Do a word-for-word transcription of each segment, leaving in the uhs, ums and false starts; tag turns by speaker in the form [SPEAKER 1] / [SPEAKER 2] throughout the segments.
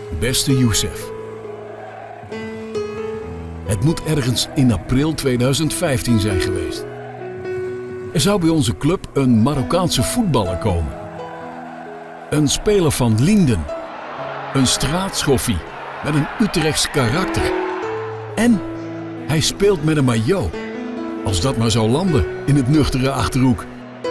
[SPEAKER 1] Beste Youssef. Het moet ergens in april tweeduizend vijftien zijn geweest. Er zou bij onze club een Marokkaanse voetballer komen. Een speler van Linden. Een straatschoffie met een Utrechts karakter. En hij speelt met een maillot. Als dat maar zou landen in het nuchtere Achterhoek.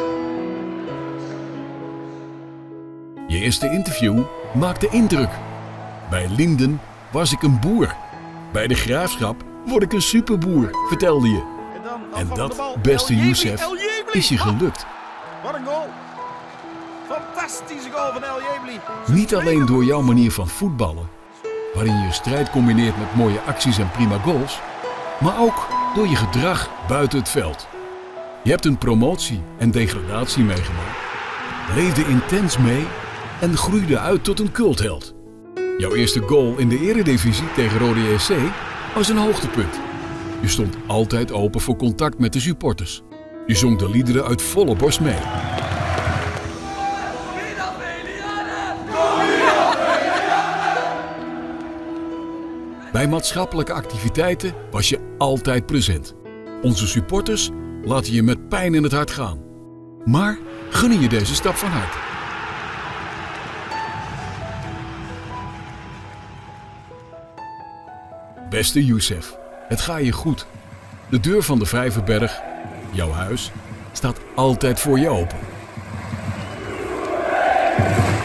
[SPEAKER 1] Je eerste interview maakte indruk. Bij Linden was ik een boer. Bij de Graafschap word ik een superboer, vertelde je. En dat, beste Youssef, is je gelukt.
[SPEAKER 2] Wat een goal. Fantastische goal van El Jebli.
[SPEAKER 1] Niet alleen door jouw manier van voetballen, waarin je strijd combineert met mooie acties en prima goals, maar ook door je gedrag buiten het veld. Je hebt een promotie en degradatie meegemaakt, leefde intens mee en groeide uit tot een cultheld. Jouw eerste goal in de eredivisie tegen Rode J C was een hoogtepunt. Je stond altijd open voor contact met de supporters. Je zong de liederen uit volle borst mee. Bij maatschappelijke activiteiten was je altijd present. Onze supporters laten je met pijn in het hart gaan. Maar gunnen je deze stap van harte. Beste Youssef, het gaat je goed. De deur van de Vijverberg, jouw huis, staat altijd voor je open.